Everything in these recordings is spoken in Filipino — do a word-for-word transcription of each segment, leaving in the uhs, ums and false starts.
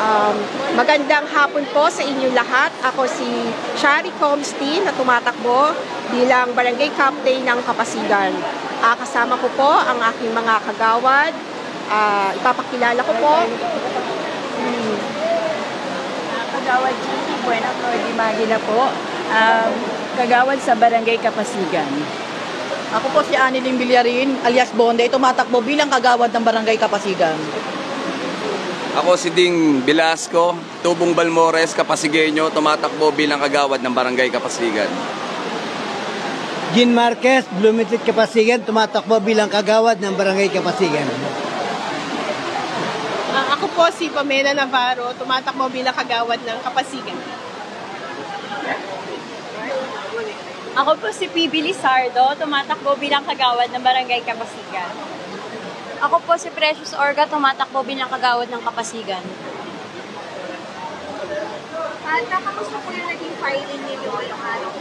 Um, magandang hapon po sa inyong lahat. Ako si Shari Comstein na tumatakbo bilang Barangay Captain ng Kapasigan. Uh, kasama ko po ang aking mga kagawad. Uh, ipapakilala ko po. Hmm. Kagawad Gigi Buena Flor Magina po. Um, kagawad sa Barangay Kapasigan. Ako po si Aniling Villarin alias Bonde, tumatakbo bilang kagawad ng Barangay Kapasigan. Ako si Ding Velasco, Tubong Balmores, Kapasigenyo, tumatakbo bilang kagawad ng Barangay Kapasigan. Gin Marquez, Blumentritt, Kapasigan, tumatakbo bilang kagawad ng Barangay Kapasigan. Uh, ako po si Pamela Navarro, tumatakbo bilang kagawad ng Kapasigan. Ako po si P B Lizardo, tumatakbo bilang kagawad ng Barangay Kapasigan. Ako po si Precious Orga, tumatakbo bilang kagawad ng Kapasigan. At nakamusta po yung naging filing ninyo yung araw?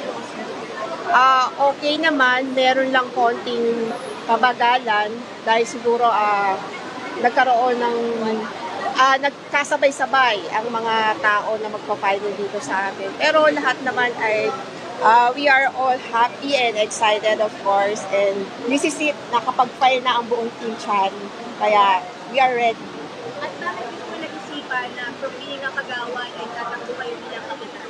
Ah, okay naman, meron lang konting kabagalan dahil siguro ah nagkaroon ng ah, nagkasabay-sabay ang mga tao na magpa-filing dito sa amin. Pero lahat naman ay Uh, we are all happy and excited, of course, and this is it, nakapag-file na ang buong Team Chari, kaya we are ready. At bakit hindi mo nag-isipan na from being a kagawad ay tatakbo kayo bilang kapitan?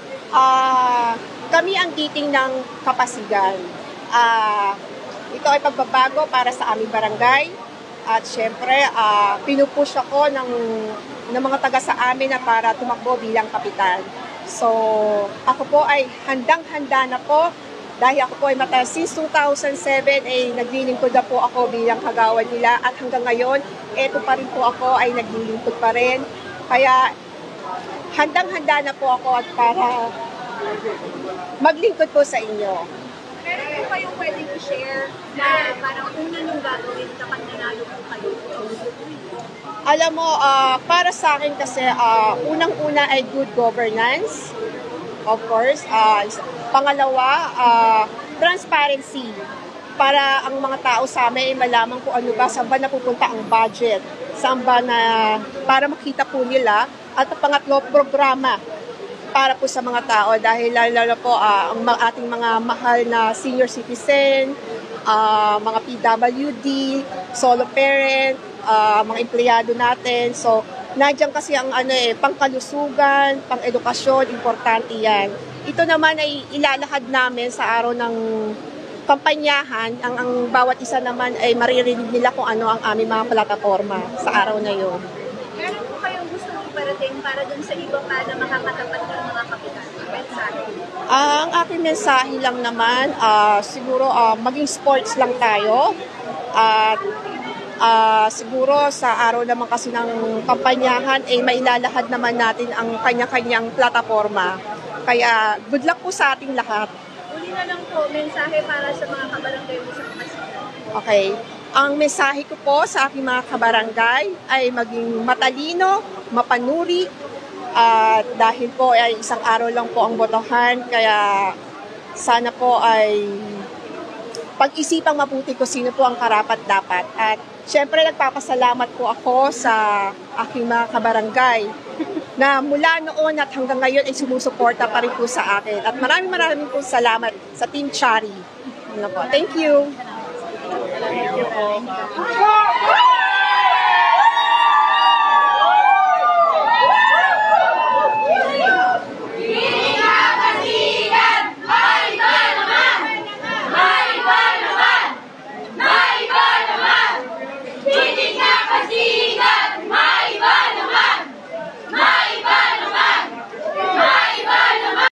Uh, kami ang giting ng Kapasigan. Uh, ito ay pagbabago para sa aming barangay, at syempre, uh, pinupush ako ng, ng mga taga sa amin na para tumakbo bilang kapitan. So, ako po ay handang-handa na po dahil ako po ay matagal since two thousand seven ay naglilingkod na po ako bilang kagawad nila at hanggang ngayon, eto pa rin po ako ay naglilingkod pa rin. Kaya, handang-handa na po ako at para maglingkod po sa inyo. Meron po kayong pwedeng i-share na parang una nung gagawin kapag nanalo po kayo? Alam mo, uh, para sa akin kasi uh, unang-una ay good governance, of course. Uh, pangalawa, uh, transparency. Para ang mga tao sa amin ay malaman kung ano ba, saan ba napupunta ang budget, saan ba na, para makita po nila. At pangatlo, programa para po sa mga tao dahil lalo po uh, ang ating mga mahal na senior citizen, uh, mga P W D, solo parent, Uh, mga empleyado natin. So, nandiyan kasi ang ano eh, pangkalusugan, pang-edukasyon, importante yan. Ito naman ay ilalahad namin sa araw ng kampanyahan. Ang, ang bawat isa naman ay maririnig nila kung ano ang aming mga plataforma sa araw na yun. Meron po kayong gusto mong parating para dun sa iba pa na makakatapat ng mga kapitan? Mensahe? Uh, ang aking mensahe lang naman, uh, siguro uh, maging sports lang tayo. At uh, Uh, siguro sa araw naman kasi ng kampanyahan ay eh, mailalahad naman natin ang kanya-kanyang plataforma. Kaya good luck po sa ating lahat. Uli na lang po, mensahe para sa mga kabarangay mo sa Kapasigan. Okay. Ang mensahe ko po sa aking mga kabarangay ay maging matalino, mapanuri, at uh, dahil po ay isang araw lang po ang botohan, kaya sana po ay pag-isipang mabuti ko sino po ang karapat-dapat. At syempre, nagpapasalamat po ako sa aking mga kabarangay na mula noon at hanggang ngayon ay sumusuporta pa rin po sa akin. At maraming maraming po salamat sa Team Chari. Thank you. Thank you po.